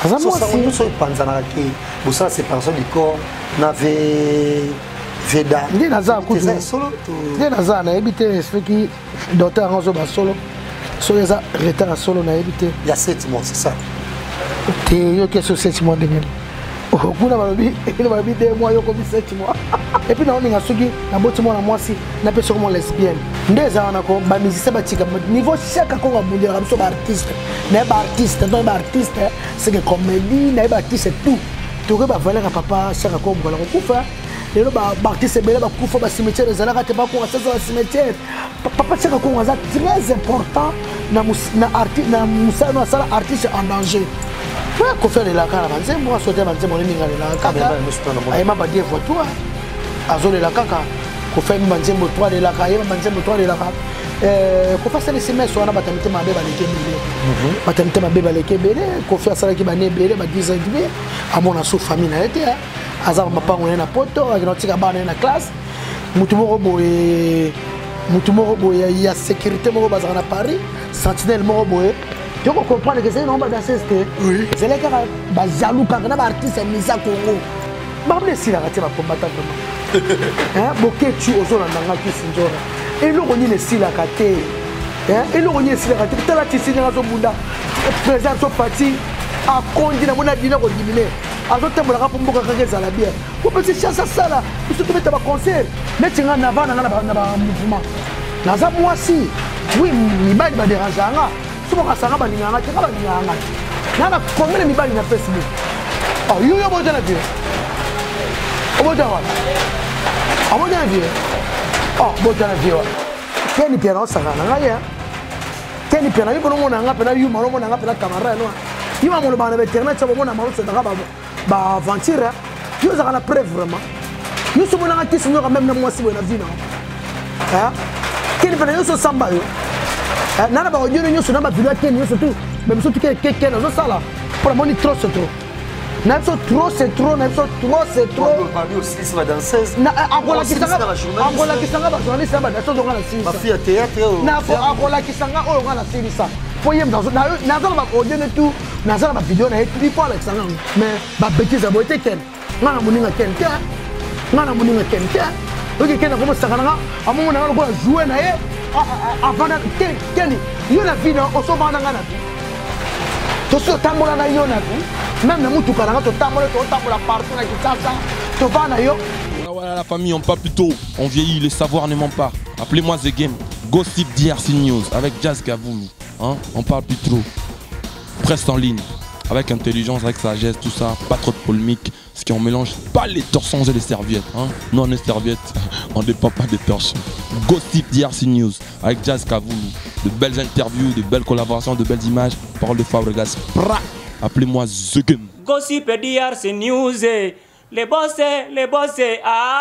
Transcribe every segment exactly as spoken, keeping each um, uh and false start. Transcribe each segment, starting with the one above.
Ça moi aussi so panzana ki bosala séparation du corps n'avait Veda. Ndi naza kutu. Solo. Ndi naza na ebité ce qui docteur Anzo ba solo. So yeza retard solo na ebité. Il y a sept mois, c'est ça. Te yo que so sept mois de même. Oh kuna balobi, il va bi deux mois yo ko bi sept mois. Et puis na on nga sugi na boti mo na mwasi na pe so mo lesbienne. Ndeza wana ko ba musicien ba tika niveau chaque ko nga mundia so ba artiste. Na ba artiste, donc ba artiste, c'est que comédie, na ba artiste tout. Tu que ba valeur papa chaque ko mo la ko kufa. Les artistes sont beaucoup de cimetières, les artistes sont beaucoup de cimetières. Papa, c'est très important dans l'artiste en danger. Je vais faire la caca. Je vais sauter la caca. Je vais faire des photos. Je vais faire la caca. Je vais faire des la caca. Je vais faire des la caca. Je vais faire des semestres. Je vais faire des semestres. Je vais faire des semestres. Je vais faire des semestres. Azar papa on est na poto agnotika bana na classe mutu moko boye mutu moko boye il y a sécurité moko bazana na Paris sentinelle moko boye tu comprends que c'est non ba danser oui c'est les gars ba jaloux quand na ba artiste misa Congo ba me si la kati ba combattant vraiment hein boké tu ozola nanga ki sinjora et le roni le si la kati hein et le roni le si la kati tala ti singa zo bunda présent so parti a kondi na mona dina ko diminuer alors tu me la pour beaucoup de gens à la bière. Vous pouvez chercher ça là. Il faut que tu mettes un concert. Mettez un avant dans le mouvement. Dans un mois si, oui, il va me déranger. Si vous avez un peu de temps, vous avez un peu de temps. Combien de temps sur Facebook? Oh, il y a un peu de temps. Un peu de temps. Un peu de temps. Oh, un peu de temps. Quel est le piano? Ça va. Quel est le piano? Il faut que vous ayez un camarade. Il va me le vétérinaire. Ça va me le bah aventure yo za la preuve vraiment yo so bona ngati sinyo même na mwasi bona vina hein kene pena yo so samba yo nana ba odio nyo so na ba video kene yo so tout même so tout que kene zo sala pour moni trop c'est trop na so trop c'est trop na so trop c'est trop on parle aussi c'est la danseuse na angola kisanga angola kisanga ba journaliste ba so do ngala sisa ma fille théâtre na fo angola kisanga o ngala sisa pour yem dans na na za ba odio ne tout na za ba video na et puis la kisanga mais ba bêtise abo été ken ngana moninga ken ken ngana moninga ken ken ok ken ko mo sakana amu na ko jouer na ye avant ken ken yo na vie na o so bana ngana to so tambola na yo na même na mutu kana to tambola to tambola partout na kitasa to bana yo. Voilà la famille, on parle plus tôt, on vieillit, le savoir ne ment pas. Appelez-moi The Game, Gossip D R C News avec Jazz Gavoulou. Hein? On parle plus trop. Presse en ligne, avec intelligence, avec sagesse, tout ça, pas trop de polémique. Ce qui on mélange pas les torsons et les serviettes. Hein? Nous on est serviettes, on ne dépend pas des torsons. Gossip D R C News avec Jazz Gavoulou. De belles interviews, de belles collaborations, de belles images. Parole de Fabregas. Appelez-moi The Game. Gossip D R C News. Les bossés, les bossés,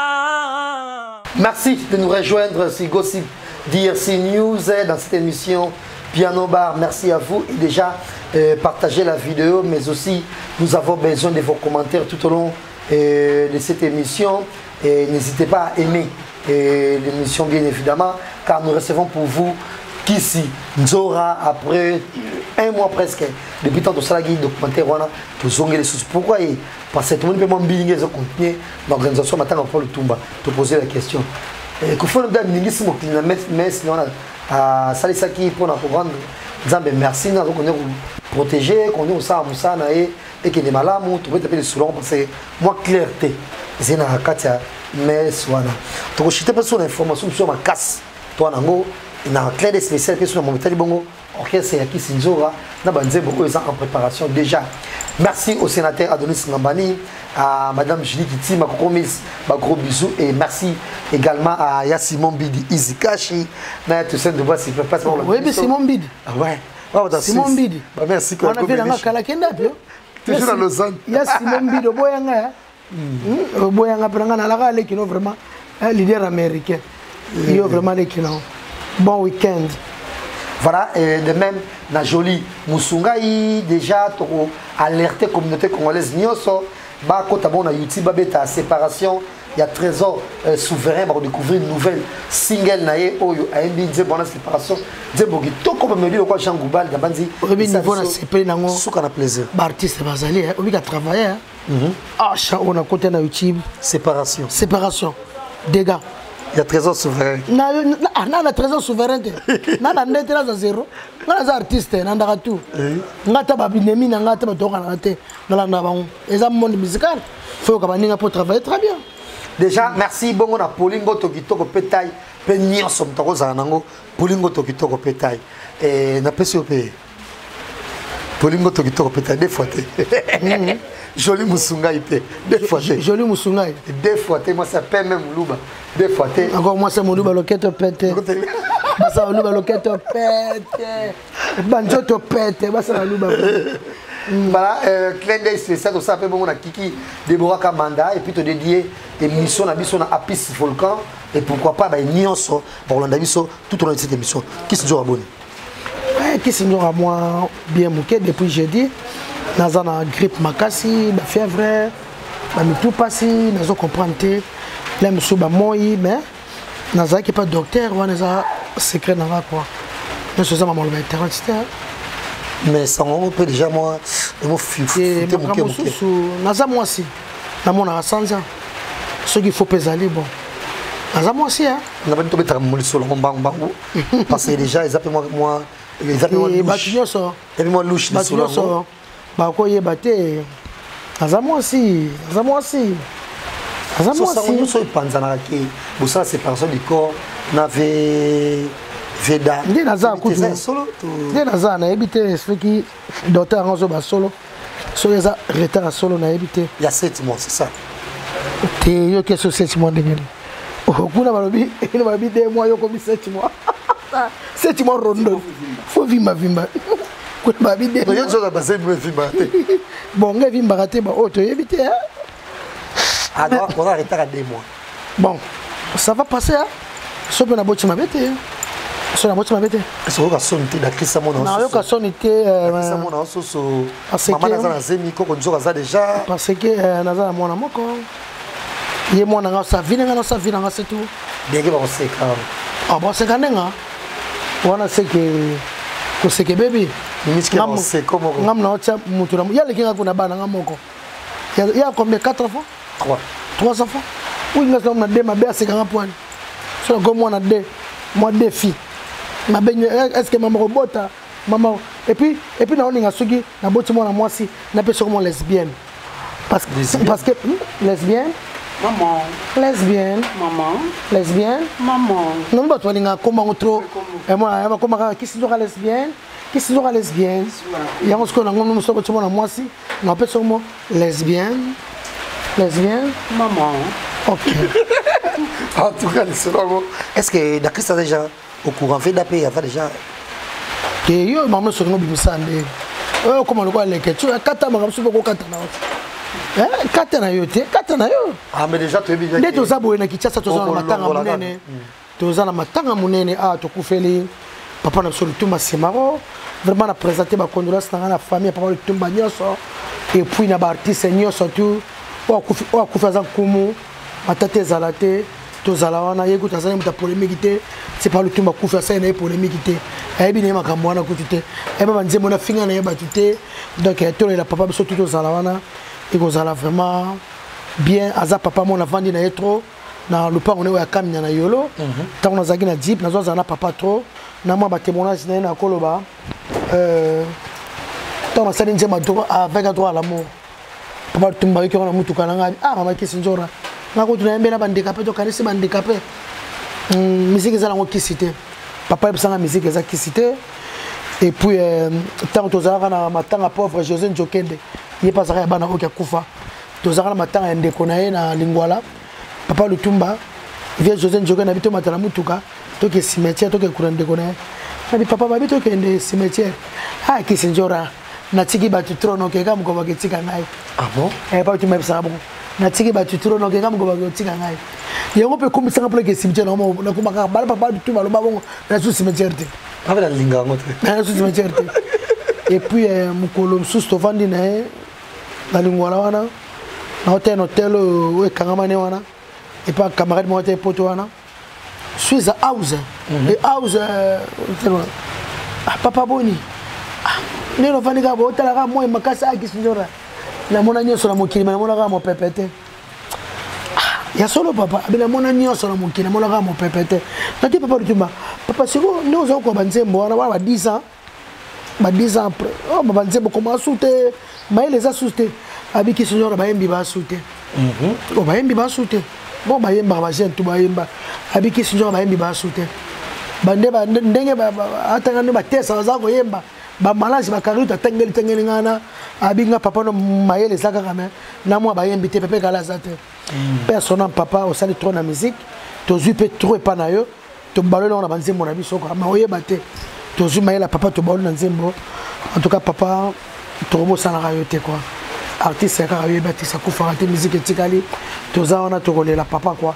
ah. Merci de nous rejoindre sur Gossip D R C News dans cette émission Piano Bar. Merci à vous et déjà euh, partagez la vidéo, mais aussi nous avons besoin de vos commentaires tout au long euh, de cette émission. Et n'hésitez pas à aimer euh, l'émission bien évidemment, car nous recevons pour vous Kisi Nzora après un mois presque depuis tant de salagi documentaire wana tozongé les sous pourquoi parce que tout le monde peut m'embigner ce contenu l'organisation matin pour le Tumba te poser la question et que faut nous donner n'ingisi mo klina mais mais sinon à salisa qui pour na comprendre Nzambe merci na ko ne protéger qu'on est au sa musana et et que les malamu tu peux taper sur l'ombre parce que moi clarté c'est na katia mais wana to ko chiter pas sur l'information sur ma casse toi nango na clé spéciale que sur mon métal bongo orchestre ya Kisi Nzora na banze beaucoup en préparation déjà. Merci au sénateur Adonis Ngambani, à madame Julie Kitima Kokomis, ma gros bisous et merci également à Yassimon Bidi Izikashi na tout ça de voir s'il peut pas oui mais Simon Bidi ah ouais oh Simon Bidi bah merci on a fait la kala kenda pio toujours à Lausanne Yassimon Bidi boyanga boyanga pranga na la kala kino vraiment un leader américain il est vraiment les kino. Bon week-end. Voilà, et de même, na joli Musungai déjà alerté communauté congolaise Nyoso, ba kota bon na YouTube beta séparation il y a Trésor euh, Souverain pour découvrir une nouvelle single naé oyo a une bonne bonne séparation Zembo qui tout comme me dit quoi Jean Goubal Gabanzi au niveau na C P nango souka na plaisir ba artiste bazali hein obi ka travailler hein ah on a côté na YouTube séparation séparation dégâts il y a Trésor Souverain na na na Trésor Souverain na na ndete na zéro na za artiste na ndaka tout ngata ba binemi na ngata ba toka na te na la na bango eza monde musical faut ka baninga pour travailler très bien. Déjà, merci bongo na Polingo Tokitoko Pétail, pe nyonso mtoko za nango, Polingo Tokitoko Pétail. Et na P C O P. Polingo Tokitoko Pétail deux fois té. Joli Musunga ipé, deux fois té. Joli Musunga. Deux fois té, moi ça paie même Muluba. Deux fois té. Encore moi c'est Muluba loquette pété. Ça Muluba loquette pété. Banjoto pété, bah ça Muluba. Voilà, euh, clin d'œil spécial, ça fait bon, on a Kiki, Déborah Kamanda, et puis te dédier émission, la mission à Apis Volcan, et pourquoi pas, ben, Nyonso, pour l'on a vu tout au long de cette émission. Qui se joue à bonne? Qui se joue à moi, bien mouqué, depuis jeudi, nous avons une grippe makasi, la fièvre, la tout passé, nous avons compris, là, monsieur Bamoyi, mais nous avons pas de docteur, nous avons secret dans la quoi. Nous sommes à l'intérieur. Mais ça on peut déjà moi moi fuiter mon naza moi aussi na mona rasanza ce qu'il faut peser bon naza moi aussi hein na ba ntobe tara moli solo mbang bango parce que déjà ils appellent moi moi ils appellent moi louche et puis moi louche ni solo ba ko ye baté naza moi aussi naza moi aussi naza moi aussi nous so panzana ke bo ça c'est personne du corps n'avait Veda. Ndi naza kutu solo. Ndi naza na ebité ce qui docteur Anzo ba solo. So eza retard solo na ebité. Il y a sept mois, c'est ça. Te yo que so sept mois ndengeli. Oh kuna balobi, ina balobi deux mois yo comme sept mois. sept mois rondo. Faut vimba vimba. Kuna balobi deux. Yo zo ba sept mois vimba. Bon, nga vimba raté ba auto ebité hein. Ah non, on a retard à deux mois. Bon, ça va passer hein. So pe na boti mabete. So na boti mabete. So ka sonité da Christa mona. Na yo ka sonité Christa mona so so. Maman na za zemi ko ko nzoka za déjà. Parce que na za mona moko. Ye mona nga sa vina nga sa vina nga c'est tout. Bien que ba seka. Ah bon c'est kanenga. Wana c'est que ko c'est que baby. Miski na c'est comme ngam na ocha mutu na ya lekinga kuna bana nga moko. Ya ya combien quatre enfants? trois. trois enfants. Oui nga na deux ma bé c'est quand point. So comme moi na deux. Moi deux filles. Ma baigne est-ce que maman robota maman et puis et puis na on nga sugi na boti moi na moi si na pe sûrement lesbienne parce que parce que lesbienne maman lesbienne maman lesbienne maman non ba toi nga comment trop et moi ba comment qui se doit lesbienne qui se doit lesbienne ya on se connaît on nous sommes moi na moi si na pe sûrement lesbienne lesbienne maman OK. En tout cas est-ce que d'accord ça déjà au courant fait d'appeler il y a déjà que yo maman sur nous bimisande oh comment le quoi les que tu kata maman sur ko kata na eh kata na yo te kata na yo ah mais déjà tu es bien ndeto za boye na kichasa to za na matanga munene to za na matanga munene ah to kufeli papa na sur tumba semaro vraiment na présenter ba condoléances na la famille papa le tumba nyoso et puis na ba artiste nyoso tout o kufi o kufa za kumu matate zalate tozala wana ye kuta zana muta polémique té c'est pas le tout ma kufa ça na polémique té et bien makambo wana kutu té et ba nzembo na finga na yeba tuté donc to la papa biso tout tozala wana et kozala vraiment bien aza papa mon avandi na trop na lupa on est ya kamnya na yolo tant on zaki na deep na zo na papa trop na moi ba témoignage na na koloba euh tant on sali nzema droit avec droit à l'amour papa tumba ki ona mutu kana ngani ah mama kisi njora ngako tunaembela bandikape to kanisi bandikape musique ezala ngo kisite papa ebsanga musique eza kisite et puis tant tozala na matanga pauvre José Njokende ye pasaka bana okia kufa tozala na matanga ndeko na ye na lingwala papa Lutumba vie José Njokende na bito matala mutuka to ke cimetière to ke kurande ko na ye papa ba bito ke ndé cimetière ah kisi njora na tiki batu trono ke kam ko ba ke tika ngai ah bon eh pa tu mebsa bon na tiki batu trono ke kam ko ba ke tika ngai yango pe kombi sanga pour que cimetière na mo na kuma ka bala papa du ba lo ba bon na sous cimetière te avec la linga ngote na sous cimetière te et puis mukolo sous to vandi na na lingwala wana na hotel hotel o kangama ne wana et pas camarade moi t'es poteau là suis à house et house papa boni neno vanika bo tala moi makasa akisinjora na mona nyoso na mokili na mona mo pepete ya solo papa abela mona nyoso na mokili na mona mo pepete na ti papa lutumba papa siko nous on ko banzembo wana ba dix ans ba dix ans après oh ba banzembo comment souter mais les a souter abiki sinjora ba yembi ba souter mhm oh ba yembi ba souter bon ba yemba ba jentu ba yemba abiki sinjora ba yembi ba souter bande ba ndenge ba atanga ne ba tesa za ko yemba ba malage ba karuta tengeli tengeli ngana abinga papa no mayele zaka kama na moi ba yembi te pepe kala zate personne papa au sali trop na musique to zupe trop pa na yo to balolo na banzembo na biso ko ma oyeba te to zu mayela papa to balolo na nzembo en tout cas papa to mo sana rayo te quoi artiste ka rayo ba tisa ku farate musique etikali to za wana to kolela papa quoi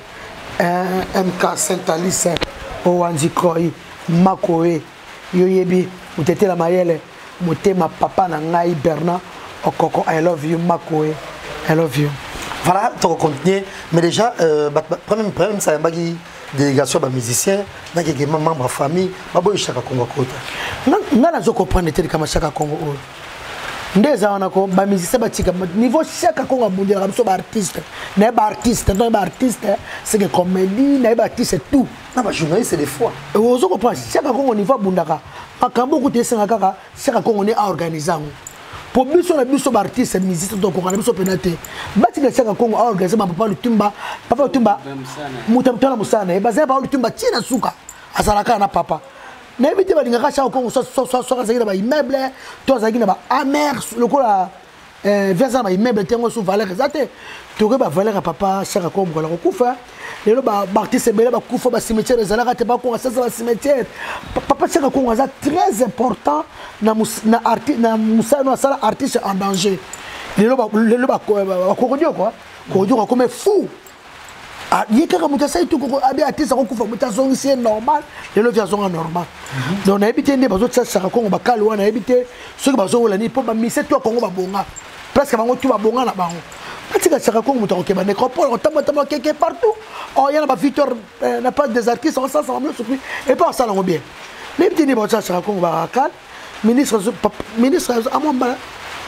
M K Saint Alice o wanzikoi makoe yoyebi utete la mayele motema papa na ngai Bernard okoko I love you makoe I love you. Voilà, tu continuer mais déjà euh premier problème ça bagi délégation ba musicien na quelques membres de famille ba boy chaka Congo kota nga na zo comprendre tel kama chaka Congo o ndeza wana ko ba musicien ba tika niveau chaka Congo bundira comme so ba artiste na ba artiste non ba artiste c'est que comédie na ba artiste tout na ba journaliste des fois o zo comprendre chaka Congo niveau bundaka makambo ko tesenga kaka chaka Congo ne a organiser pour biso na biso ba artiste musicien to ko kana biso penate bati na chaka Congo a organiser ba papa Lutumba papa Lutumba mutamtana musana e baza ba Lutumba tina suka azalaka na papa na ebite ba linga ka chaka Congo so so so so ba immeuble to zaki na ba amer lokola eh versa ba immeuble tengo sous valeur zate to ke ba valeur papa chaka Congo la ko kufa lelo ba artiste bele ba kufa ba cimetière ezalaka te ba ko sasa ba cimetière papa chaka Congo za très important na na artiste na musano asala artiste en danger lelo ba lelo ba ko dio quoi ko dio comme fou ah yeka muta sai tu ko abi artiste ko kufa muta zongi c'est normal lelo via zonga normal donc na ebité ndé bazo tsaka chaka Congo ba kalwa na ebité ceux qui bazo la ni po ba mise to Congo ba bonga presque bango tu ba bonga na bango atika chaka Congo muta ko ba nécropole on tama tama quelque partout oh il y a ba Victor n'a pas des artistes on ça ça va me surpris et pas ça là bien les petits ni ba chaka Congo ba kal ministre ministre amamba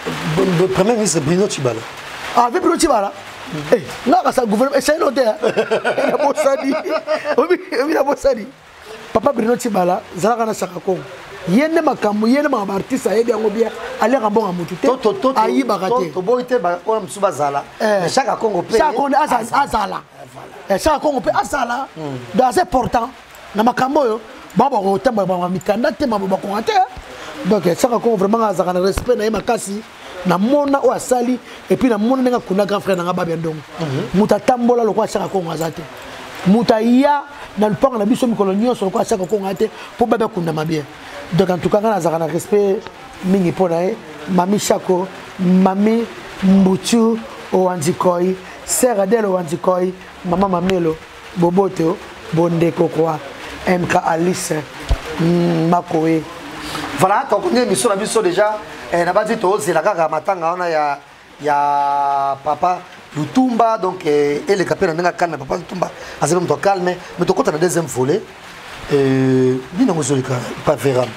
le premier ministre Bruno Tshibala ah avec Bruno Tshibala eh là ça gouvernement c'est noté la bossadi obi la bossadi papa Bruno Tshibala zalaka na chaka Congo yene makambo yene ma artiste ayebi yango bien aller rambonga mutu te ayi bakate to boite ba ko msuba zala chaka Congo pe chaka Congo azala eh chaka Congo pe azala dans c'est important na makambo yo baba ko tamba ba mikanda te mabo ba ko ate donc chaka Congo vraiment azaka na respect na makasi na mona o asali et puis na mona nga kuna grand frère nga babia ndongo muta tambola lokwa chaka Congo azate muta ya na mpanga na biso mikolo nyonso lokwa chaka Congo ate po baba kuna mabia donc en tout cas na azaka na respect mingi pona e mami Chako mami Mbuchu o Anzikoi sœur Adèle o Anzikoi mama Mamelo Boboto Bondeko kwa M K Alice makoe voilà donc on est mission la mission déjà et na badi to c'est la kaka matanga on ya ya papa Lutumba donc et le capitaine nga calme papa Lutumba azema mto calme mais to kota na deuxième volet euh bina ngozolika pas véram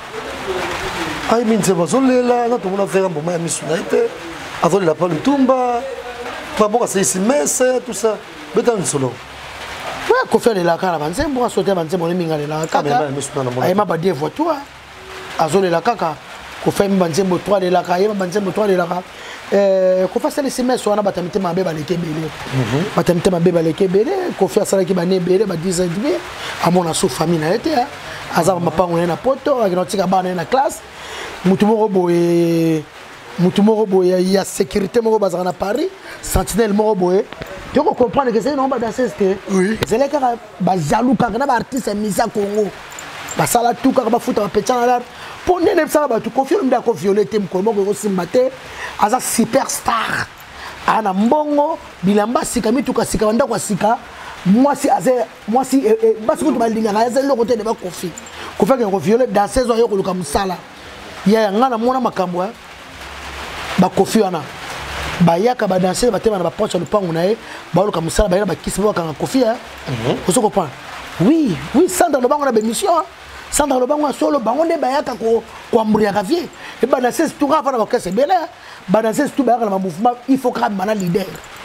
ay minze bazolela na to mona véram bo ma mission na été avant la pas Lutumba pas bon c'est ici messe tout ça betan solo ouais ko faire la kala banzembo asote banzembo le minga la kaka ay ma ba die voiture azole la kaka ko fait banzembo trois de la kaka yeba banzembo trois de la kaka euh ko fa sele semestre wana batamite mabe ba leke belé batamite mabe ba leke belé ko fa sala ki ba ne belé ba dix ans demi amona so famille na été azaba mapango na poto akinotika bana na classe mutu moko boye mutu moko boye ya sécurité moko bazana na Paris sentinelle moko boye tu peux comprendre que c'est non ba danser oui c'est les kaka ba jaloux kaka na ba artiste misa Congo ba sala tout kaka ba futa ba petana la pour ne ça ba tu confirme da ko violer tem ko moko ko simbate aza superstar ana mbongo bilamba sika mituka sika wanda kwa sika moi si azé moi si parce que tu balinga azé le côté de ba kofi ko fait que ko violer dans saison yo ko luka musala ya ngana mona makambo ba kofi wana bayaka ba danser ba tema na ba porte le pangu na e ba lo ka musala ba ba kisi ba ka Kofi hein vous comprenez oui oui Sandra Lobango na émission Sandra Lobango solo bango ne bayaka ko ko amburia kavie e ba danser tout ra fa na ba kese bele ba danser tout ba na mouvement il faut que mana leader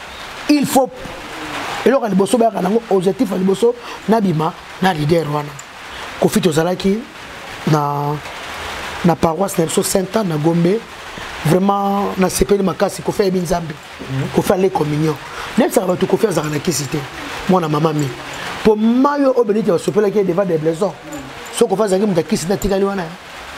il faut et là liboso ba na objectif liboso na bima na leader wana Kofi tozalaki na na paroisse na Saint-Anne na Gombe vraiment na sepeli makasi Kofi ya binzambe Kofi aller communion même ça va tout Kofi za na kisité moi na maman mi pour mayo obénite va sopela qui devant des blaisons so Kofi za ngi mtakisi na tikali wana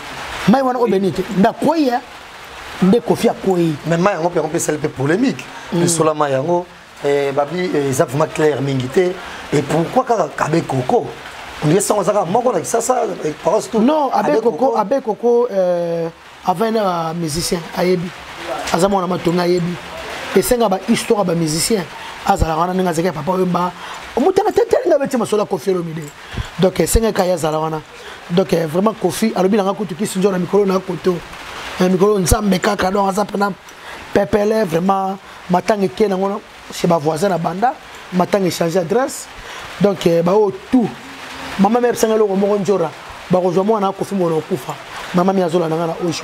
mai wana obénite nda koya nde Kofi akoyi même mai on peut on peut c'est peu polémique sur la mai yango eh babi ça vraiment clair mingité et pourquoi kabe Koko on dit ça on ça moko na ça ça paroisse tout non avec Koko avec Koko euh avant un musicien ayebi azamona matonga ayebi esenga ba histoire ba musicien azala wana ninga zeke papa wemba omutanga tetelinga beti masola Kofi Olomide donc esenga kaya azala wana donc vraiment Kofi alobi nanga kutu kisinjo na mikolo na koto na mikolo nzambe kaka donc aza pena pepele vraiment matanga ke nango chez ba voisin na banda matanga changer adresse donc ba o tout mama me senga lo mo njora ba ko jomo na Kofi mo kufa mama mi azola nanga na osho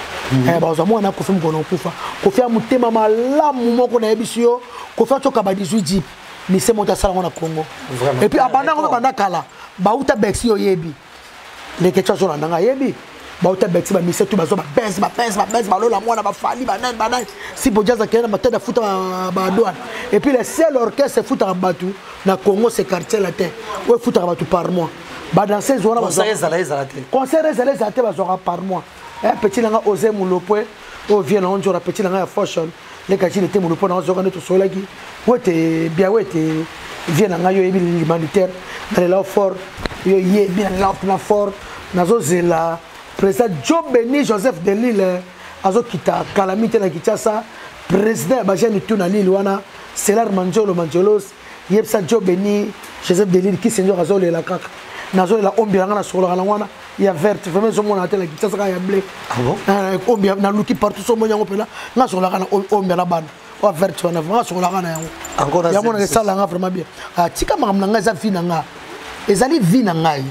eh ba zo mwana Kofi mkono kufa Kofi amutema malamu moko na ebisio Kofi atoka ba dix-huit jeep ni se monta sala na Congo et puis abanda ko banda kala ba uta bexi yo yebi les ketcha zo nanga yebi ba uta bexi ba mise tu ba zo ba bes ba bes ba bes ba lola mwana ba fali ba nan ba nan si bojaza kena matenda futa ba douane et puis le seul orchestre futa batu na Congo c'est quartier latin ouais futa batu par mois ba danser zona ba concert ezala ezala te concert ezala ezala te ba zora par mois un petit langa osé mulopwe o vient on jora petit langa fashion les kachine te mulopwe na zoka neto solaki wote bien wote vient langa yo ebi humanitaire dans la fort yo ye bien la na fort nazo zela président Joe Beni Joseph de Lille azo kita calamité na Kinshasa président ba jeune tout na Lille wana Selar Manjolo Manjolos yebsa Joe Beni Joseph de Lille qui seigneur azo le la kaka nazo la ombia ngana solo la wana ya verte vraiment zo mona tela Kinshasa ka ya blé ah bon euh ombia na luki partout so monya ngopela nga solo la kana ombia la bana o verte wana nga solo la kana yango encore ya mona ke sala nga vraiment bien ah tika makam nga za vina nga ezali vina ngai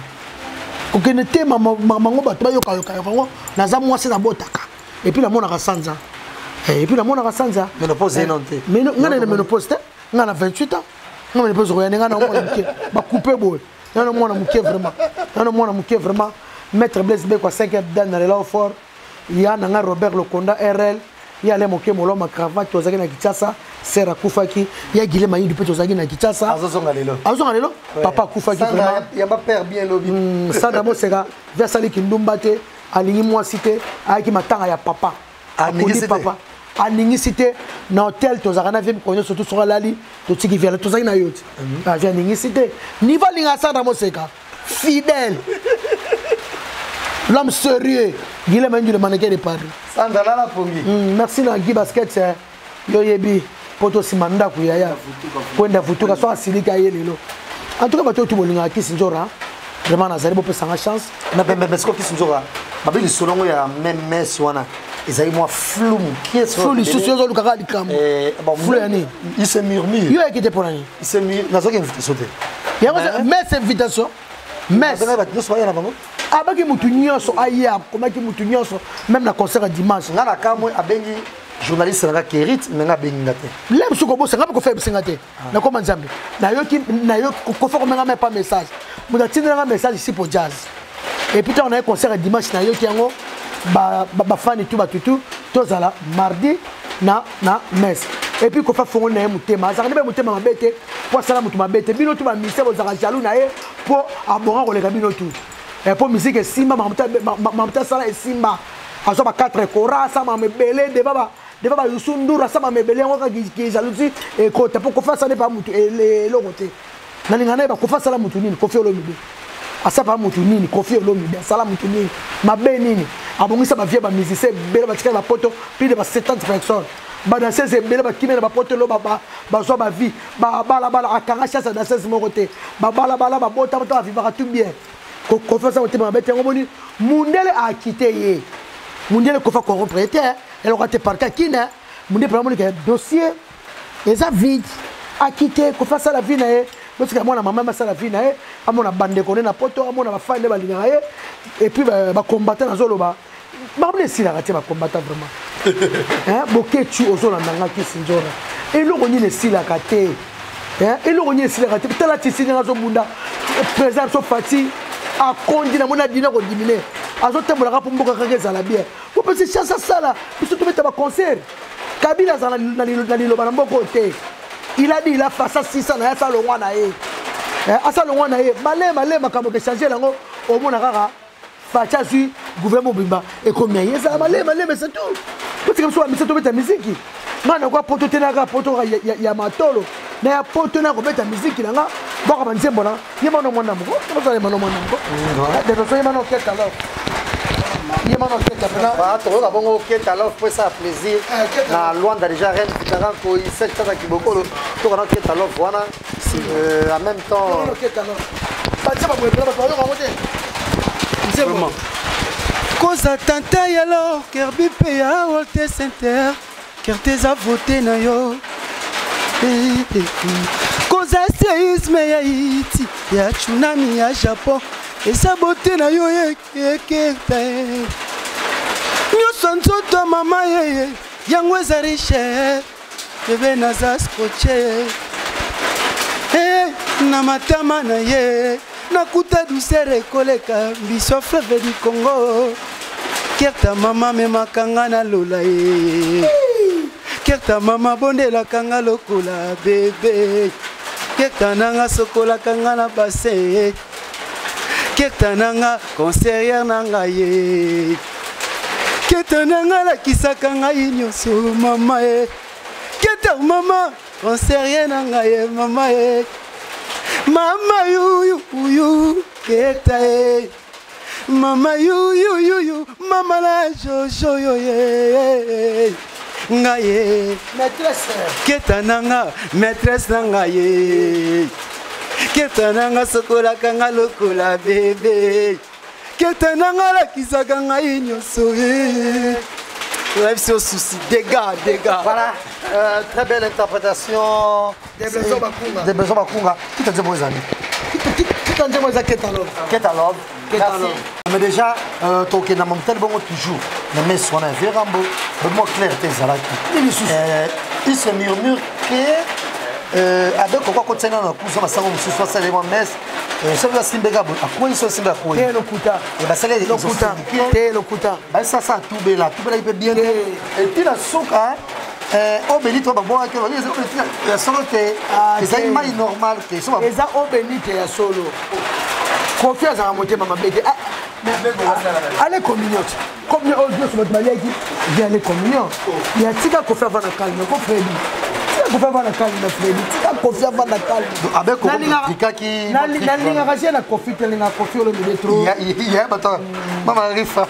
ko kene te mama mango bato ba yoka yoka yango na za mwasi na botaka et puis la mona ka sanza et puis la mona ka sanza ménopause non te mais nga na ménopause te nga na vingt-huit ans nga ménopause ko ya nga na mona ba couper boy non non moi na muke vraiment non non moi na muke vraiment maître Blaise Beko cinq dan na la fort il y a nanga Robert Lokonda R L il y a les moke molo ma cravate tozaki na Kinshasa sera kufaki il y a Guilhem Mayindi pe tozaki na Kinshasa azozonga lelo azozonga lelo papa kufaki vraiment il y a pas père bien lobi ça d'abord sera vers sali kindumba te alingi moi cité aki matanga ya papa alingi papa alingi cité na hôtel tozaka na vim konyo surtout sur lali to tiki via tozaki na yoti ah via alingi cité niveau linga ça d'abord seka fidèle l'homme sérieux Guilhem Mayindi le mannequin de Paris Sandra la pongi merci na Guy Basket yo yebi poto simanda ku ya ya kwenda vutuka so asilika yelelo en tout cas bato tu bolinga kisinjora vraiment na zali bo pesa nga chance na pembe mesko kisinjora babili solongo ya même mes wana ezali moi flou qui est flou li souci zo lukaka likambo eh bon flou yani il se murmure yo ekite pour nani il se murmure na zoki invitation te ya mais invitation mais na ba nyos ya na bango abaki mutu nyonso aya komaki mutu nyonso même na concert dimanche ngana kamwe abengi journaliste nga Kerit menga benga te lem suko bosa ngaba ko faire bisinga te na koma nzambe na yo ki na yo ko faire menga même pas message muta tindira nga message ici pour jazz et puis on a un concert dimanche na yo ki yango ba ba fan tout ba tutu tozala mardi na na messe et puis ko fa fongo na mutema za ngebe mutema mabete pour sala mutu mabete bino tu ba mise bo za jaloux na ye pour abonga ko le kabino tout et pour musique et simba mamuta mamuta sala et simba azo ba quatre kora sa ma mebele de baba de baba yusundura sa ma mebele ngo ka ki jalousie et ko ta pour ko fa ça ne pas mutu et le côté na lingana ba ko fa sala mutu nini Kofi Olomide asa pa mutu nini Kofi Olomide sala mutu nini mabe nini abongisa ba vie ba musicien bela ba tika ba poto plus de soixante personnes ba danser c'est bela ba kimena ba poto lo ba ba so ba vie ba bala bala akanga chasa danser mo côté ba bala bala ba bota bota vivre tout bien ko ko fa ça o tema bete ngomoni mundele a quitté ye mundele ko fa corrompre était elle aura été par kina monde pour mon dossier et ça vite a quitté ko face à la vie na e parce que moi na maman ça la vie na e a mon bande connaît na poto a mon ba fan ba ligne et puis ba combattre na zoloba ba mon si la raté ba combattre vraiment hein boké tu ozola ndanga ki sinjora et lo koni ne si la katé hein et lo koni si la katé tala tisi na zo munda présent so fati a kondi na mona dina ko diminuer azotembola ka pomboka ka ezala bien ko pesi chance ça là biso to beta ba concert Kabila za na liloba na mboko te il a dit il a fait ça six cents na ça le roi na e asa le roi na e malé malé makambo ke changer lango au mona kaka facha su gouvernement bimba et combien yesa malé malé mais c'est tout parce que so amisa to beta musique ngana kwa poto tena ka poto ya ya matolo na ya poto na ko beta musique langa bako banzembo na yema no mwana mko ko so yema no mwana mko de no so yema no keta là yema no keta là ba to ka bongo keta là pour ça plaisir na Luanda déjà reine kitara ko ise tata kibokolo to ka keta là wana en même temps keta là ba tsa ba mo pela ba ko ko mote nzembo Koza tanta yalo kerbi pe ya Walter Center ker tes a voté na yo Koza séisme ya Haïti ya tsunami ya Japon esa boté na yo ekeketa nyonso nzoto mama ye yango eza riche bebe naza scotché na matama na ye nakuta douceur ekoleka biso fleuve du Congo kerta mama memakanga na lola ye kerta mama bondelaka nga lokola bebe kerta nanga sokolaka nga na bassin kerta nanga conseillère nanga ye kerta nanga lakisaka ngai nyonso mama ye kerta mama conseillère nanga ye mama ye mama yuyu yuyu kerta ye mama yuyu yuyu mama la jojo yo ye nga ye maîtresse kerta nanga maîtresse nanga ye kerta nanga sokolaka nga lokola bebe kerta nanga lakisaka ngai nyonso ye Live sur souci, dégâts, dégâts. Voilà, euh, très belle interprétation. Des besoins Bakunga. Des besoins Bakunga. Qui t'a dit vos amis? Qui t'a dit vos amis? Ketalov. Ketalov. Merci. Mais déjà, euh, tu as mon tel bon toujours. Mais mais soit un vérambo, moi clair tes alaki. Il se murmure que avec quoi qu'on tient dans le coup, ça va s'en se soit ça les moments mais ça va simbega à quoi ils sont simba quoi. T'es le kuta. Et bah ça les le kuta. T'es le kuta. Bah ça ça tout là, tout là il peut bien. Et puis la souka euh au béni toi bah boire que les la solo t'es c'est une maille normale que ça. Et ça au béni t'es ya solo. Confiance à monter maman bébé. Allez communion. Comme les autres sur notre mariage qui vient les communion. Il y a tika ko faire va na calme ko Freddy. Ko faire va na calme na Freddy. Tika ko faire va na calme. Avec ko tika qui nani nani nga rasia na coffee tele nga coffee le de trop. Il y a bato Mama Rifa.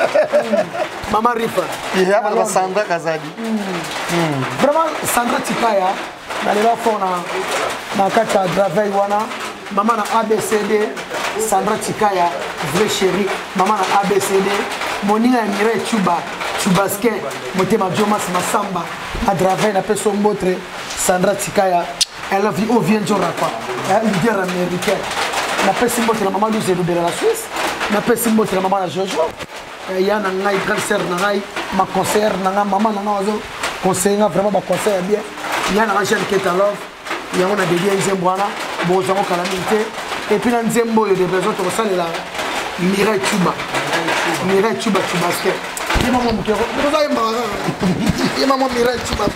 Mama Rifa. Il y a Mama Sandra Kazadi. Vraiment Sandra Tikaya na lelo fona na kata travail wana maman na A B C D Sandra Tikaya vrai chéri maman na A B C D moninga ya Mireille Chuba Chubaske motema Jomas Masamba a travail na peso mbotre Sandra Tikaya elle vit au vient Jora quoi elle leader américain na peso mbotre la maman Louise de la Suisse na peso mbotre la maman la Jojo il y a na ngai grande sœur na ngai ma conseillère na maman na ngazo conseiller vraiment ma conseiller bien il y a na jeune Ketalov il y a on a dédié Nzembo wana bozango calamité et puis na Nzembo il y a des besoins to salela Mireille Chuba Mireille Chuba Chubaske il m'a mon cœur vous avez marre il m'a mon Mireille Chuba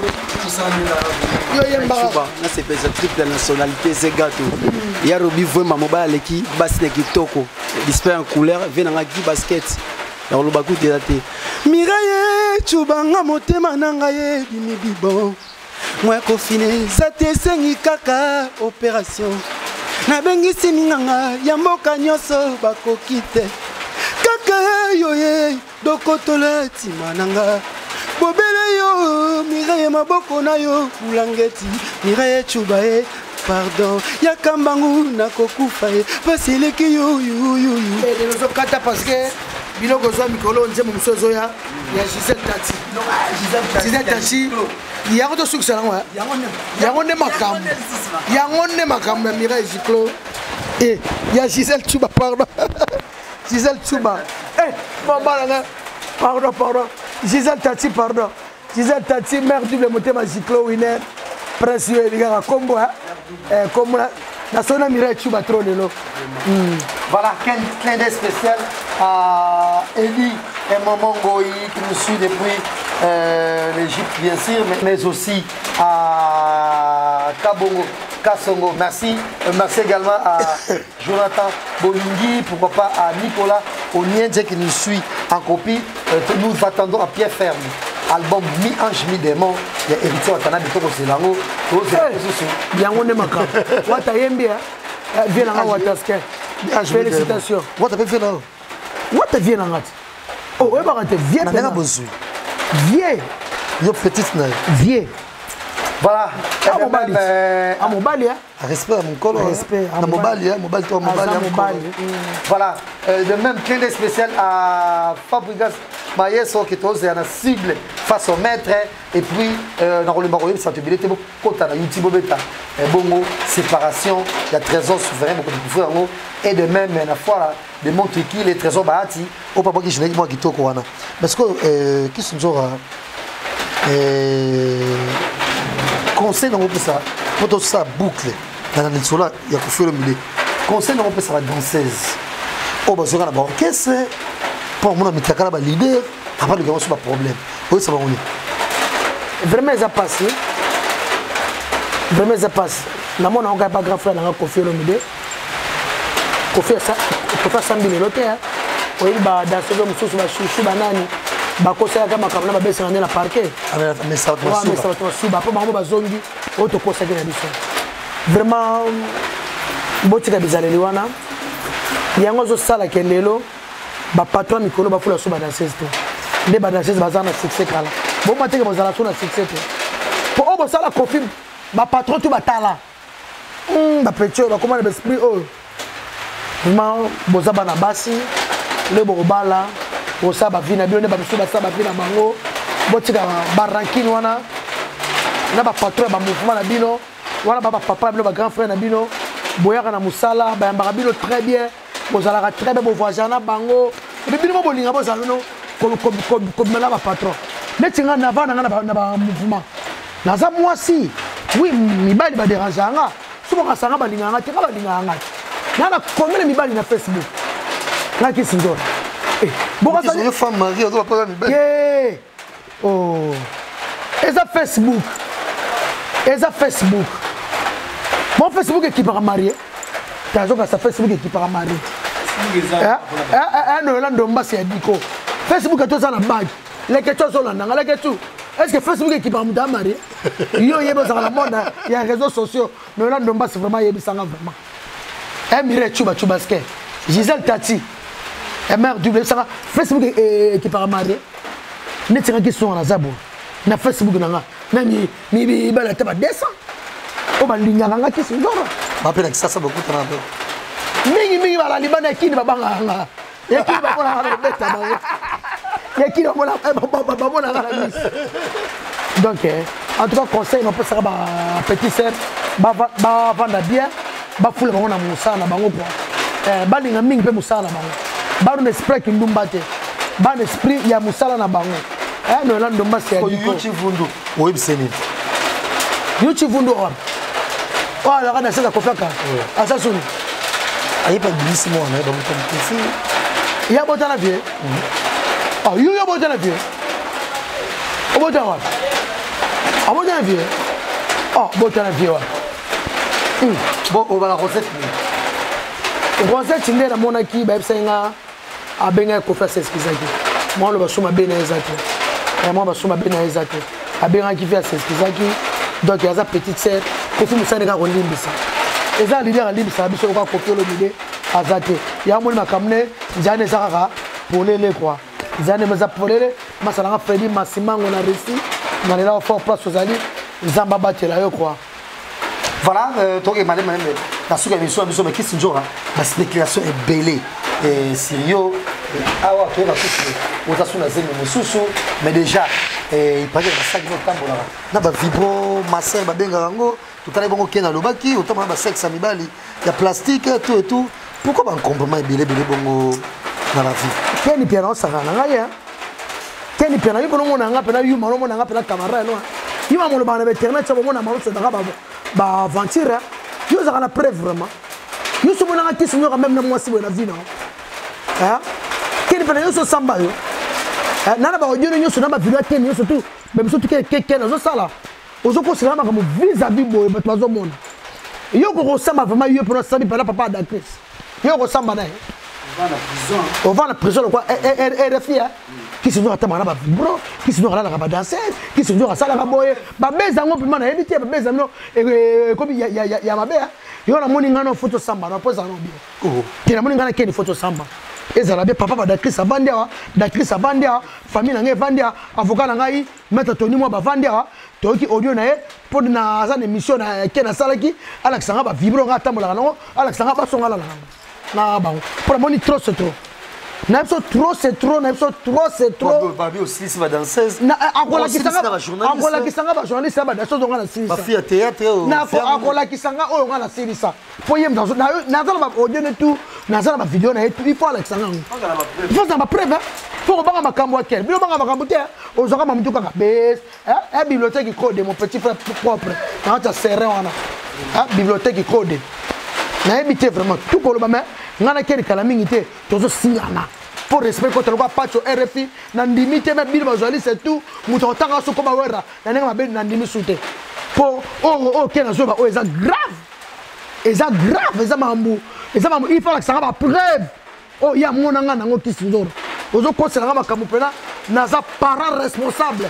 yo yemba na c'est pesa triple nationalité c'est gâteau il y a Robi vraiment mobile qui basket kitoko display en couleur vient na gi basket dans le baku de daté Mireille Chuba nga motema nanga ye bimi bibo moi confiné zate sengi kaka opération na bengisi minganga ya mboka nyonso bakokite kaka yo ye dokotola timananga bobele yo Mireille maboko na yo bulangeti Mireille Chuba e pardon ya kambangu na kokufa e pasileki yo yo yo et de nous kata parce que biloko zo mikolo nzembo musozo ya ya Gisèle Tati Gisèle Tachi yango to succès nango yango ne makambo yango ne makambo Mireille Giclo et il y a Gisèle Tchouba pardon Gisèle Tchouba eh maman pardon pardon Gisèle Tachi pardon Gisèle Tachi mère double motema Giclo winner précieux les gars combo eh comme la sonne Mireille Tchouba trop lelo. Voilà, quel clin d'œil spécial à Eli et Maman Goï qui nous suit depuis euh, l'Égypte bien sûr, mais, mais aussi à Kabongo, Kassongo. Merci. Euh, merci également à Jonathan Bolingui, pourquoi pas à Nicolas Onienje qui nous suit en copie. Euh, nous attendons à pied ferme. Album Mi-Ange Mi-Démon, il y a Héritier Watana de Toko Selango. Yango ne maka. Wata yembi hein. Viens là Wataske. Félicitations. What avez fait là? What viens là? Oh, ouais, bah, viens là. Viens. Yo petite naï. Viens. Voilà. À mon bali. À mon bali, hein. Respect à mon colo. Respect. À mon bali, hein. Mon bali, toi, mon bali. Voilà. De même, clin d'œil spécial à Fabrigas Mayeso qui est aussi à la cible face au maître. Et puis, dans le Maroc, ça te dit, tu as YouTube, bongo, séparation, il y a trésor souverain, beaucoup de pouvoir. Et de même, la fois, de montrer qui les trésors bahati, au papa qui je n'ai pas qui t'au courant. Parce que, qui sont genre. Conseil dans le ça, pour ça boucle, dans le sola, il y a que faire le milieu. Conseil dans le ça la danseuse. Oh, bah, c'est d'abord, qu'est-ce que pour moi, je suis un leader, après le gars, c'est pas problème. Oui, ça va on est. Vraiment, ça passe. Vraiment, ça passe. La monnaie, on n'a pas grand frère, on a confié le milieu. Confié ça, confié ça, mille l'autre. Oui, bah, dans ce moment, je suis banani. Bakosa yaka makambo na babesa na parquet. Mais ça va mais ça va trop suba. Pour maman bazongi, auto kosa ke na biso. Vraiment botika bizaleli wana. Yango zo sala kendelo ba patron mikolo ba fula suba danseuse to. Nde ba danseuse bazana succès kala. Bon mateke bazala so na succès to. Pour obo sala confirme ba patron to batala. Hum ba pecho ba comment l'esprit oh. Vraiment bozaba na basi le bobala. Au sabbat vina bien ne pas sur la sabbat vina bango botika barankini wana na ba patron ba mouvement na bino wana ba papa ba grand frère na bino boyaka na musala ba yamba bino très bien bozala très bien bo voisin na bango et bino mo bolinga bozala no comme comme comme na ba patron mais tinga na va na na ba mouvement na za moi si oui mibali ba déranger nga souvent ka sanga ba linga nga tinga ba linga nga na na combien mibali na Facebook na ki sindora. Bon, c'est une femme mariée, on doit pas me battre. Oh. Et ça Facebook. Et ça Facebook. Mon Facebook est qui part marié. Tu as vu que ça Facebook est qui part marié. Ah, non, là, on c'est Diko. Facebook est tout ça la bague. Les questions sont là, les questions. Est-ce que Facebook est qui part marié? Yo, il y a besoin de monde, il y a les réseaux sociaux. Mais là, on c'est vraiment, il y a besoin vraiment. Eh, Mireille Tchouba, Tchoubaske. Gisèle Tachi. Et mère double ça Facebook qui part marié ne tira qui sont à zabo na Facebook nanga na mi mi ba la taba desa o ba linga nanga qui sont dora ba pena ça ça beaucoup tana mingi mingi ba la libana qui ba banga nga ya qui ba bona ba beta ba ya qui ba bona ba ba bona la miss donc en tout cas conseil on peut ça ba petit sœur ba ba vendre bien ba fula ba na musala bango quoi eh ba linga mingi pe musala bango Baron esprit qui nous batte. Ban esprit ya musala na bango. Eh no lando mbasi ya diko. YouTube vundu. Oui biseni. YouTube vundu on. Oh la kana sasa kofaka. Asa suni. Ayi pa glissement na ba mutam kisi. Ya bota na vie. Ah yo yo bota na vie. O bota wa. A bota na vie. Oh bota na vie wa. Bon on va la recette. Recette ndera mona ki ba esenga abenga ko faire s'excuser. Moi le basuma bena ezaki. Et moi basuma bena ezaki. Abenga ki faire s'excuser. Donc il y a sa petite sœur ko fu musane ka kolimbisa. Eza leader alimbisa biso ko kopier le bidé azate. Ya mo makamne njane zakaka polele quoi. Njane maza polele masala nga Freddy Masimango na récit. Na lela fort place aux alliés. Zamba batela yo quoi. Voilà, euh, toi, madame, madame, la soupe à mission, mais qui c'est une jour, la spéculation est belle. Et Sirio, Ah ouais, tu vas tout. Autant sur la zone de Moussou, mais déjà, il paraît que ça qui est au tambour là. Na ba vibro, masser, ba benga rango, tout à l'heure bon kena lobaki, autant ba sexe amibali, il y a plastique, tout et tout. Pourquoi ba compromis belé belé bongo dans la vie? Keni piano ça va na ya. Keni piano yi kono na nga pena yu mano na nga pena camara no. Yima mo lo ba na internet ça mo na maro ça daga ba ba aventure. Yo ça na preuve vraiment. Yo so mona nga kisi nyoka même na moi si na vie non. Hein? Keni piano yo so samba yo. Nana ba audio nyo so na ba video keni yo so tout. Même surtout que quelqu'un zo sala. Ozo ko sala comme vis-à-vis boy ba twazo monde. Yo ko samba vraiment yo pour sabi pa papa d'actrice. Yo ko samba na. On va à la prison. On va à la prison quoi? R F I qui se doit attendre là bro, qui se doit là là danser, qui se doit ça là boy. Ba beza ngo pima na éviter ba beza no comme ya ya ya mabe. Yo na moni ngano photo samba na poza no bien. Oh. Ki na moni ngana keni photo samba. Ezala be papa ba d'actrice abandia, d'actrice abandia, famille na ngai vandia, avocat na ngai, maître Tony moi ba vandia, toki audio na e pour na za émission na kena salaki, Alexandra ba vibro nga tambola no, Alexandra ba songa la la. Na ba pour moni trop c'est trop. Na so trop c'est trop, na so trop c'est trop. Ba bi aussi si va danseuse. Na akola kisanga akola kisanga ba journaliste ba danseuse nga na silisa. Ba fille théâtre o. Na akola kisanga o nga na silisa. Po yem dans na na za ba audio ne tout, na za ba vidéo na e il faut Alexandra. Il faut ça ba preuve. Faut ba makambo akel. Bilo ba makambo te. O zoka mamutu kaka base. Eh bibliothèque code mon petit frère propre. Na ta serré wana. Ah bibliothèque code. Na éviter vraiment tout pour le moment. Ngana keri kalamingité tozo silana. Pour respect contre le patcho R F I na ndimité même bil bazali c'est tout muto tanga so koma wera na nenga mabe na ndimi sute po oh oh kena zo ba o eza grave eza grave eza mambu eza mambu il faut que ça va preuve oh ya mona nga nango kisindoro ozo kosela nga makambo pena naza para responsable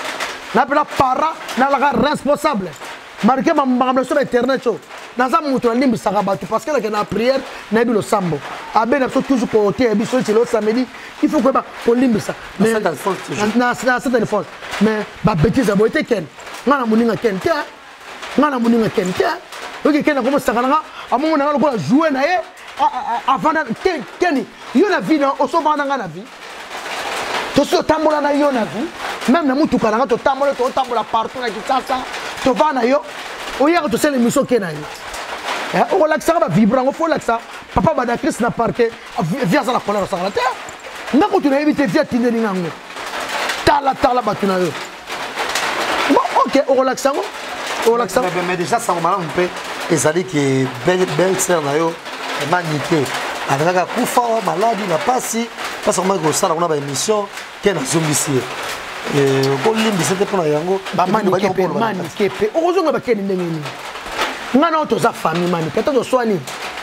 na pena para na la responsable marqué ma makambo sur internet so naza muto ndimbi saka batu parce que la na prière na bilo sambo abe na so toujours ko te biso ti lo samedi il faut que ba ko limbi ça mais na na certaine force mais ba bêtise abo te ken ngana muninga ken te ngana muninga ken te oki ken ko mo saka nga amu na ko jouer na ye avant ken ken yo na vie na o so bana nga na vie to so tambola na yo na vie même na mutu kana to tambola to tambola partout na kitasa to va na yo o ya to sele miso ken na yo eh o la ça va vibrer on faut la ça papa ba d'actrice na parquet via ça la colère ça la terre nga ko tu na éviter via tindeli ngango tala tala ba tu na yo bon OK o relax ça o relax ça mais déjà ça m'a un peu ezali qui belle belle sœur na yo magnifique avec la kufa maladie na pasi parce que moi go ça on a ba émission qui na zombie eh ko limbi c'était pour na yango ba mani kepe mani kepe o zo nga ba keni ndengeni ngana to za famille mani kata to swani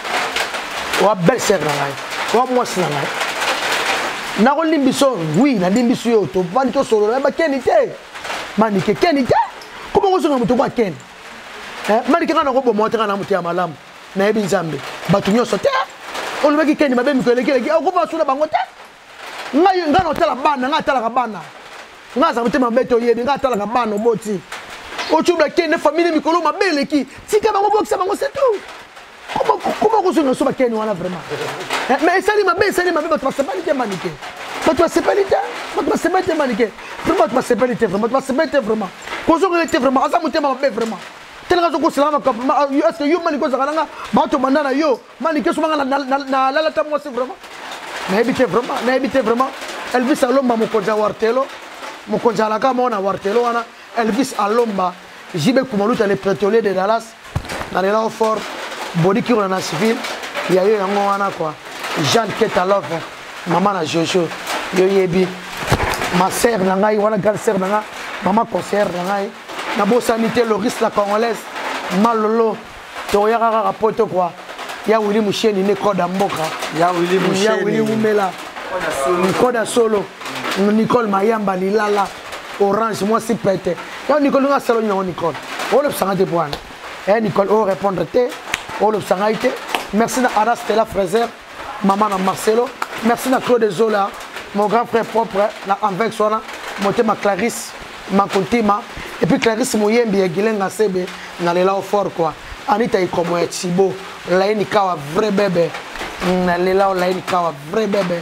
wa belle sœur na ngai wa moi sina ngai na ko limbiso oui na limbiso yo to vani to solo ba keni te mani ke keni te kuma ko zonga mutu kwa keni eh mani ke ngana ko bomo te ngana mutu ya malamu na ebi nzambe batu nyoso te o lo meki keni mabe mi ko eleki ko ba suna bango te ngai ngana otela bana ngata la bana ngaza mutu mabe to yebi ngata la bana boti o chubla kene famille mikolo mabele ki tika bango bokisa bango c'est tout comment comment ko zonga so ba keni wana vraiment mais ça li mabe ça li mabe ba sepalité manique ba sepalité ba sepalité manique vraiment ba sepalité vraiment ba sepalité vraiment ko zonga était vraiment aza mutu mabe vraiment tellement ko salama ko est-ce que yo maniko za kalanga ba to mandana yo manique so manga na na la la tamo c'est vraiment na habité vraiment na habité vraiment Elvis alomba mo konja wartelo mo konja la kama ona wartelo wana Elvis alomba jibe kumaluta les pétroliers de Dallas na le lao fort body ki na civil ya yo yango wana quoi Jean Ketalov mama na Jojo yo yebi ma sœur na ngai wana grande sœur na nga mama concert na ngai na bo sanité Loris la congolaise malolo to ya ka rapoto quoi ya Willy Musheni ne koda mboka ya Willy Musheni ya Willy Umela koda solo Nicole Mayamba Lilala Orange moi si pète ya Nicole nga solo nyo Nicole o le sangate point eh Nicole o répondre te o le sangate merci na Ara Stella Fraser maman na Marcelo merci na Claude Zola mon grand frère propre na avec sona motema Clarisse Makontima et puis Clarisse Moyembi et Gilenga Sebe na lela au fort quoi Anita ikomo ya Chibo laini kawa vrai bébé na lela laini kawa vrai bébé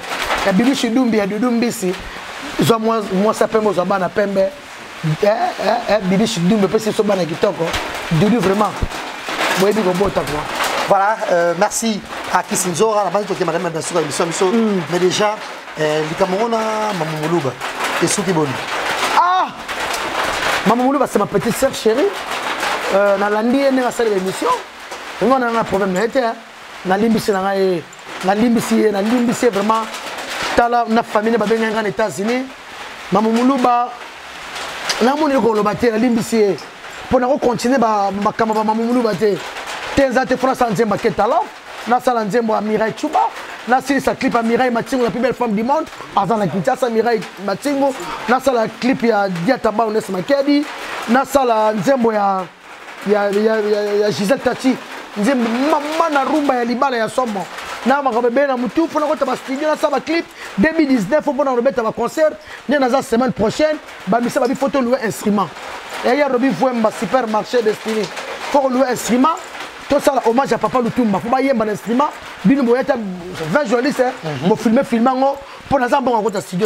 ya Bibishi Dumbi ya Dudumbisi zo moi ça pembe zo bana pembe eh eh Bibishi Dumbi pesi so bana kitoko Dudu vraiment moi bi ko bota quoi. Voilà, euh, merci à Kisinzora, la base de Kémarem bien sûr émission mais déjà les Camerounais Maman Moulouba et Souki Boni. Ah Maman Moulouba c'est ma petite sœur chérie. Euh na landi ene na salle d'émission. On a un problème net hein. Na limbisi na ngai na limbisi na limbisi vraiment tala na famille ba benga en États-Unis. Maman Moulouba na moni ko lo baté na limbisi pour na continuer ba makamba ba Maman Moulouba té. Tenza te France nzemba ketalo na sala nzembo a Mireille Chuba na sili sa clip a Mireille Matingo la plus belle femme du monde avant la Kinshasa Mireille Matingo na sala clip ya Diataba Ones Makedi na sala nzembo ya ya ya ya Gisèle Tati nzembo mama na rumba ya libala ya somo na makabebe na mutu pona ko taba studio na sala clip deux mille dix-neuf pona robeta ba concert ne na za semaine prochaine ba misa ba bi photo louer instrument et ya robi Vwemba supermarché destiné pour louer instrument. Tout ça, hommage à Papa Lutumba. Il faut pas y avoir un instrument. Bino Boyata, vingt journalistes, mon filmer, filmer, pour l'instant, bon, on va au studio,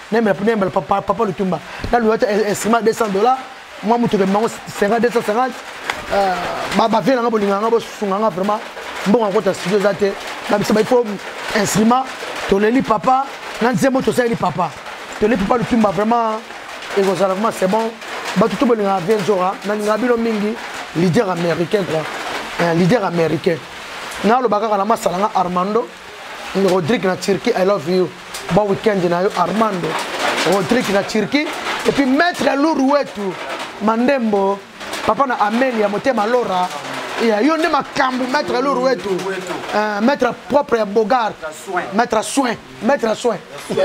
Papa Lutumba. Là, le instrument deux cents dollars. Moi, je suis cinquante, deux cent cinquante. Ma vie, on a vraiment. Bon, on va au studio, il faut un instrument. Tu lis papa, tu lis papa. Tu lis Papa Lutumba, vraiment. Et vraiment, c'est bon. Tout le monde a bien joué. Un leader américain, quoi. Un leader américain. Na lo baka na masalanga Armando, Rodrigue na Turquie, I love you. Bon weekend na yo Armando, Rodrigue na Turquie et puis maître Lourouetu, Mandembo, papa na Amelia Motema Laura. Et yo ne makambu maître Lourouetu. Euh maître propre et Bogart. Maître soin, maître soin.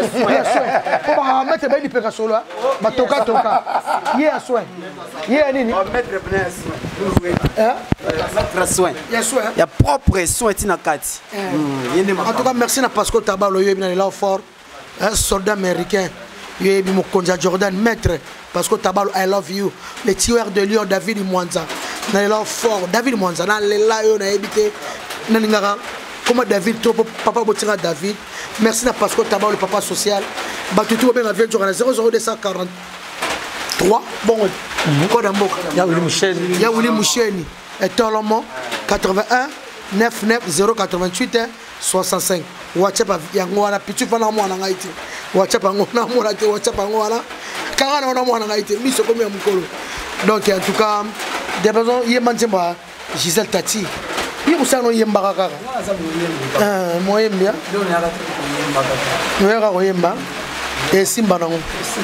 Papa maître beli peka solo, ba toka toka. Yé a soin. Yé nini? Maître Prince. Hein? Maître soin. Il y a soin. Il y a propre soin tina kati. En tout cas, merci à Pascal Tabalo, il est là fort. Un soldat américain. Il est mon conja Jordan, maître. Pascal Tabalo, I love you. Le tueur de Lyon, David Mwanza. Il est là fort. David Mwanza, il est là, il a habité. Comment David, trop papa Botira David. Merci à Pascal Tabalo, le papa social. Batutu, bien, avion, zéro zéro deux cent quarante-trois. Bon, code en boucle. Yaouli Moucheni. Yaouli Moucheni. Et Tolomo, quatre-vingt-un, quatre-vingt-neuf, zéro quatre-vingt-huit, soixante-cinq. WhatsApp, Yangwana, Pitu Fana Mwana Haïti. WhatsApp, Angona Mwana, WhatsApp, Angwana. Karana Mwana Haïti, Miss Okomi Mukolo. Donc, en tout cas, des besoins, il y a Manzemba, Gisèle Tati. Il y a aussi un Yemba Kaka. Moi, j'aime bien. Nous avons Yemba. Et Simba Nango.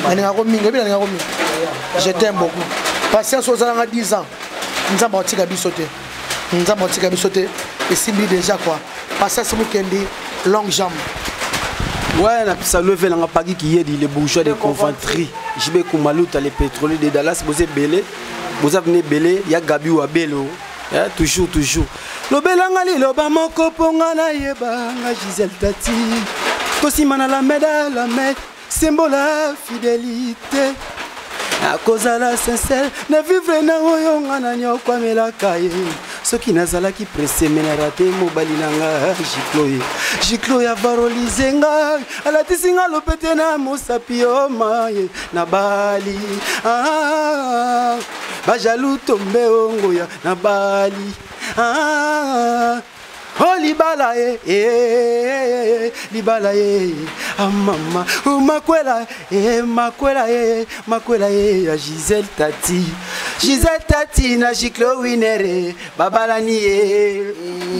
Je t'aime beaucoup. Patience aux alentours de dix ans. Nous avons tiré à sauter. Nous avons tiré à sauter. Et Simbi déjà quoi. Patience au Kendi, longue jambe. Ouais, ça levé dans la pagi qui est les bourgeois de Coventry. Je vais comme Malouta les pétroliers de Dallas. Vous êtes belé. Vous avez belé. Il y a Gabi ou Abelo. Toujours, toujours. Le belangali, le bamoko pongana yeba. Gisèle Tati. Tosimana la médaille, la médaille. Symbole la fidélité. À cause de la sincère, ne vivre na oyonga na nyokwa melakaye. Ce qui n'a zala qui pressé menarate mobali nanga jikloye. Jikloye varolizenga, ala tisinga lopete na mosapio maye na Bali. Ah, bajalu tombe ongoya na Bali. Ah. Oh libala eh eh libala eh ah mama oh makwela eh makwela eh makwela eh Gisèle Tati Gisèle Tati na Jiklo winere babalani eh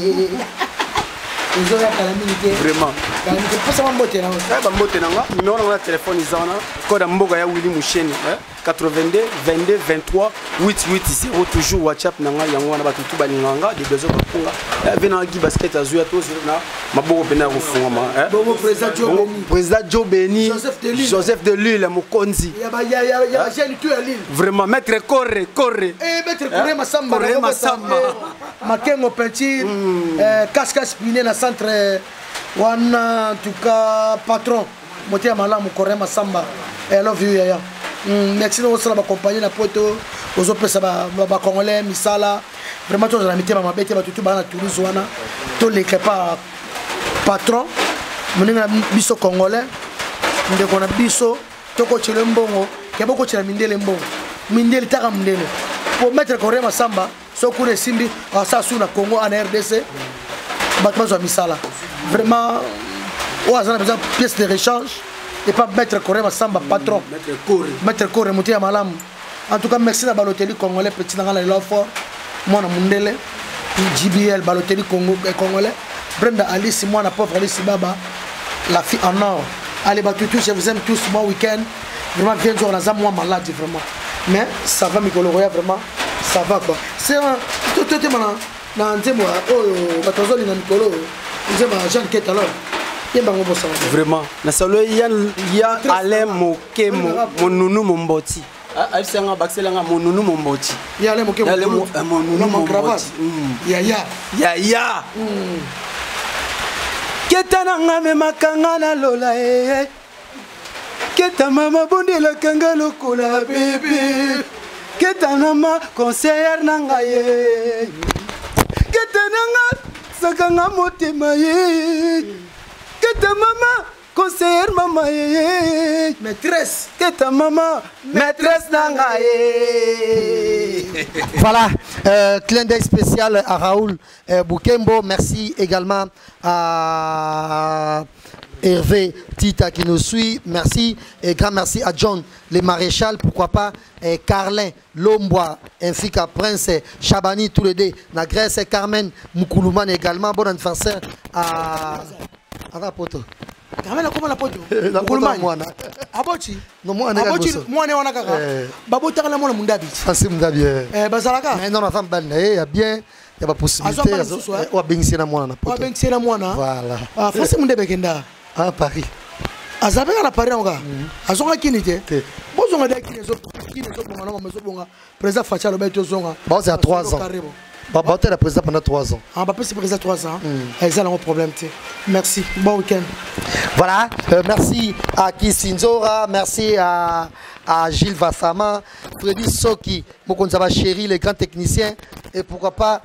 vraiment bambote nanga numéro na téléphone izana code mboga ya Willy Moucheni quatre-vingt-deux vingt-deux vingt-trois quatre-vingt-huit zéro toujours WhatsApp nanga yango na batutu balinganga de besoin bakunga vena gi basket azuya to na maboko pena kufunga ma bon président Joe Beni président Joe Beni Joseph de Lille Mokonzi ya ba ya ya ya jeune tu à Lille vraiment maître corre corre eh maître corre masamba corre masamba makengo peinture casque spiné na centre wana en tout cas patron motia malamu corre masamba I love you yaya merci de vous accompagner la poto aux autres ça ba congolais misala vraiment tous les amitiés ma bête ba tout ba na Toulouse wana tous les pas patron moninga biso congolais ndeko na biso toko chele mbongo ke boko chela mindele mbongo mindele taka mindele pour mettre Corée Massamba so kune simbi asa su na Congo en R D C battement zo misala vraiment ou azana besoin pièce de rechange et pas mettre Corée Massamba patron mettre Corée mettre Corée mutia malam en tout cas merci na Balotelli congolais petit na la fort moi na mundele J B L Balotelli Congo congolais Brenda Alice moi na pauvre Alice Baba la fille en or allez batutu je vous aime tous bon week-end vraiment bien jour na moi malade vraiment mais ça va Mikolo Roya vraiment ça va quoi c'est un tout tout mana na nzembo oh batozoli na Mikolo nzembo Jean Kett alors yembango bossa vraiment na salo ya ya Alain Moke mon nunu momboti aifsanga bakselanga mon nunu momboti ya Alain Moke mon nunu momboti ya ya ya ya Keta nga me makanga na lola eh Keta mama bondi la kanga lokola bébé Keta mama conseillère nanga ye Keta nanga sakanga motema ye Keta mama conseillère mama ye maîtresse Keta mama maîtresse nanga ye. Voilà, euh, clin d'œil spécial à Raoul euh, Boukembo. Merci également à Hervé Tita qui nous suit. Merci et grand merci à John le maréchal. Pourquoi pas et Carlin Lombois ainsi qu'à Prince Chabani tous les deux. Na Grèce et Carmen Moukouluman également. Bon anniversaire à Arapoto. Carmen comment la poto? Moukouluman mwana. Aboti. Non moi on est Aboti moi on est kaka. Babota la mona mundabi. Fancy mundabi. Eh bazalaka. Mais non la femme ben il y a bien il y a pas possibilité. On va bingser na mwana na poto. On va bingser na mwana. Voilà. Ah Fancy mundabi kenda. À Paris. Azabeka na Paris nga. Azonga kinité. Bozonga da kinezo kinezo bonga na mamezo bonga. Président Facha Roberto zonga. Bon c'est à trois ans. Bah tu es président pendant trois ans. Ah bah c'est président trois ans. Ils ont un problème. Merci. Bon week-end. Voilà. Euh, merci à Kissinzora, merci à à Gilles Vassama, Freddy Soki, Mokonzaba Chéri, les grands techniciens, et pourquoi pas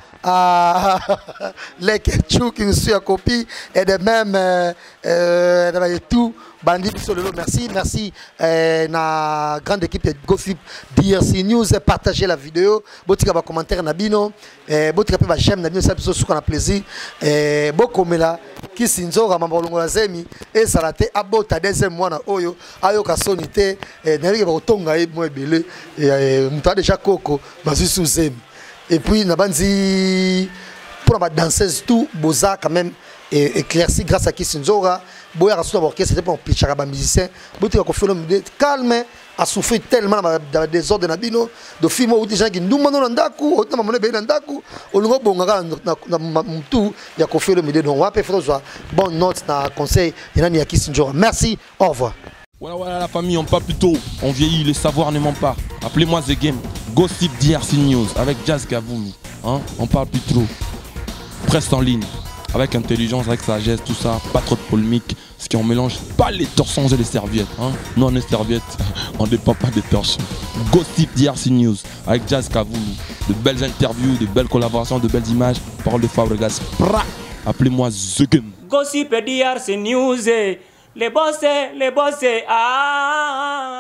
à les Ketchou qui nous suit à copie, et de même euh, euh, tout, Bandit Sololo, merci, merci euh, na grande équipe de Gossip D R C News, partagez la vidéo, botika ba commentaire nabino, botika pe ba j'aime nabino, ça peut qu'on a plaisir, beaucoup mais là, Kissinzora, Mambolongo Zemi, et ça l'a été abota deuxième mois na Oyo, Ayoka Sonité, et Otonga et moi belé et muta déjà Coco basu sous zem et puis nabanzi pour la danseuse tout boza quand même et éclairci grâce à Kissinzora boya rassou orchestre c'était pour pitcher ba musicien boté ko fait le calme a souffert tellement dans des désordre na bino de film où des gens qui nous mandons ndaku otama mona be ndaku olungo bonga na mutu ya ko fait le midé donc on va faire bonne note na conseil ina ni Kissinzora merci au revoir. Voilà, voilà la famille, on parle plus tôt, on vieillit, le savoir ne ment pas. Appelez-moi The Game, Gossip D R C News avec Jazz Gavoumi. Hein? On parle plus trop. Presse en ligne, avec intelligence, avec sagesse, tout ça, pas trop de polémique. Ce qui on mélange pas les torsons et les serviettes. Hein? Non, on est serviettes, on ne dépend pas des torsons. Gossip D R C News avec Jazz Gavoumi. De belles interviews, de belles collaborations, de belles images. Parole de Fabregas. Appelez-moi The Game. Gossip D R C News. Les bossés, les bossés, ah.